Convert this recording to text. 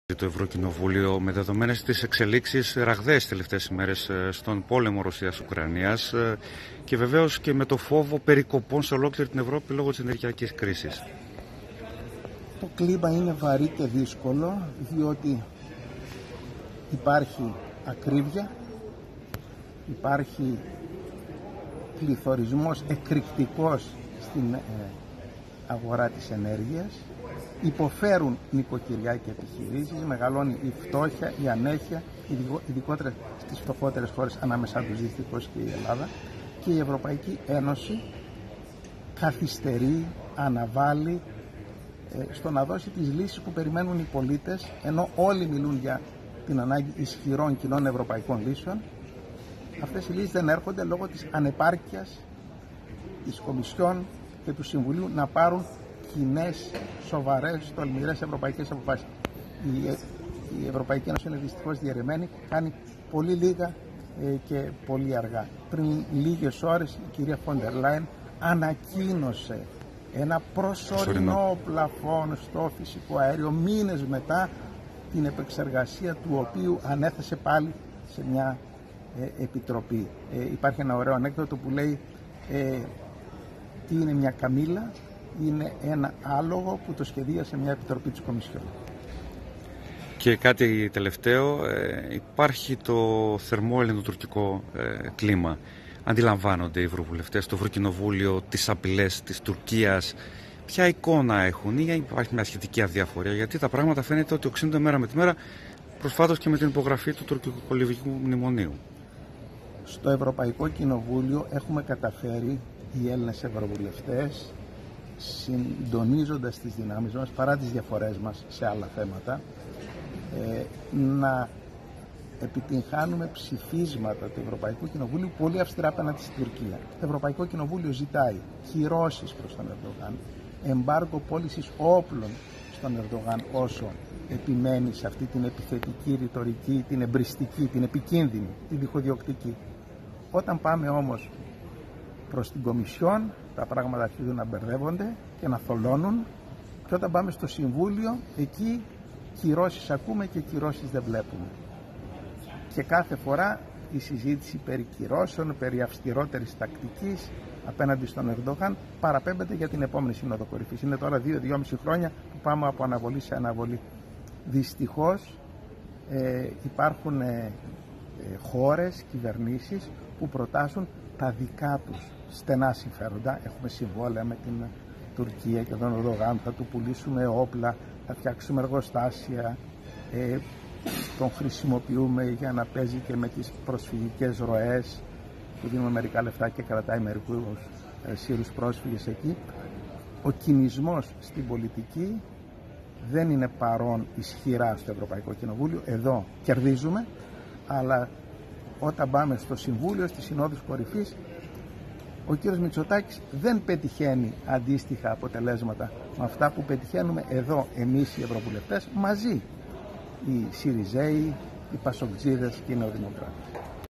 Το Ευρωκοινοβούλιο, με δεδομένες τις εξελίξεις ραγδαίες τελευταίες ημέρες στον πόλεμο Ρωσίας-Ουκρανίας και βεβαίως και με το φόβο περικοπών σε ολόκληρη την Ευρώπη λόγω της ενεργειακής κρίσης. Το κλίμα είναι βαρύ και δύσκολο, διότι υπάρχει ακρίβεια, υπάρχει πληθωρισμός εκρηκτικός στην αγορά της ενέργειας, υποφέρουν νοικοκυριά και επιχειρήσεις, μεγαλώνει η φτώχεια, η ανέχεια, ειδικότερα στις φτωχότερες χώρες, ανάμεσά τους δυστυχώς και η Ελλάδα, και η Ευρωπαϊκή Ένωση καθυστερεί, αναβάλει στο να δώσει τις λύσεις που περιμένουν οι πολίτες, ενώ όλοι μιλούν για την ανάγκη ισχυρών κοινών ευρωπαϊκών λύσεων. Αυτές οι λύσεις δεν έρχονται λόγω της ανεπάρκειας της Κομισιόν και του Συμβουλίου να πάρουν κοινές, σοβαρές, τολμηρές ευρωπαϊκές αποφάσεις. Η Ευρωπαϊκή Ένωση είναι δυστυχώς διαιρεμένη, κάνει πολύ λίγα και πολύ αργά. Πριν λίγες ώρες η κυρία Φόντερ Λάιεν ανακοίνωσε ένα προσωρινό πλαφόν στο φυσικό αέριο, μήνες μετά την επεξεργασία του οποίου ανέθεσε πάλι σε μια επιτροπή. Υπάρχει ένα ωραίο ανέκδοτο που λέει τι είναι μια καμήλα? Είναι ένα άλογο που το σχεδίασε μια επιτροπή της Κομισιόν. Και κάτι τελευταίο, υπάρχει το θερμό ελληνοτουρκικό κλίμα. Αντιλαμβάνονται οι ευρωβουλευτές, το Ευρωκοινοβούλιο, τις απειλές της Τουρκίας? Ποια εικόνα έχουν ή υπάρχει μια σχετική αδιαφορία? Γιατί τα πράγματα φαίνεται ότι οξύνονται μέρα με τη μέρα, προσφάτως και με την υπογραφή του τουρκικο-λιβικού μνημονίου. Στο Ευρωπαϊκό Κοινοβούλιο έχουμε καταφέρει οι Έλληνες ευρωβουλευτές, συντονίζοντας τις δυνάμεις μας παρά τις διαφορές μας σε άλλα θέματα, να επιτυγχάνουμε ψηφίσματα του Ευρωπαϊκού Κοινοβούλιου πολύ αυστηρά απέναντι στην Τουρκία. Το Ευρωπαϊκό Κοινοβούλιο ζητάει κυρώσεις προς τον Ερντογάν, εμπάργκο πώλησης όπλων στον Ερντογάν όσο επιμένει σε αυτή την επιθετική ρητορική, την εμπριστική, την επικίνδυνη, την διχοδιοκτική. Όταν πάμε όμως προς την Κομισιόν, τα πράγματα αρχίζουν να μπερδεύονται και να θολώνουν, και όταν πάμε στο Συμβούλιο, εκεί κυρώσεις ακούμε και κυρώσεις δεν βλέπουμε. Και κάθε φορά η συζήτηση περί κυρώσεων, περί αυστηρότερης τακτικής απέναντι στον Ερντογάν παραπέμπεται για την επόμενη Σύνοδο Κορυφής. Είναι τώρα 2-2,5 χρόνια που πάμε από αναβολή σε αναβολή. Δυστυχώς υπάρχουν χώρες, κυβερνήσεις που προτάσουν τα δικά τους στενά συμφέροντα. Έχουμε συμβόλαια με την Τουρκία και τον Ερντογάν, θα του πουλήσουμε όπλα, θα φτιάξουμε εργοστάσια, τον χρησιμοποιούμε για να παίζει και με τις προσφυγικές ροές, του δίνουμε μερικά λεφτά και κρατάει μερικούς Σύρους πρόσφυγες εκεί. Ο κινησμός στην πολιτική δεν είναι παρόν ισχυρά στο Ευρωπαϊκό Κοινοβούλιο. Εδώ κερδίζουμε, αλλά όταν πάμε στο Συμβούλιο, στις Συνόδους Κορυφής, ο κύριος Μητσοτάκης δεν πετυχαίνει αντίστοιχα αποτελέσματα με αυτά που πετυχαίνουμε εδώ εμείς οι ευρωβουλευτές μαζί, οι ΣΥΡΙΖΕΙ, οι Πασοκτζίδες και οι Νεοδημοκράτες.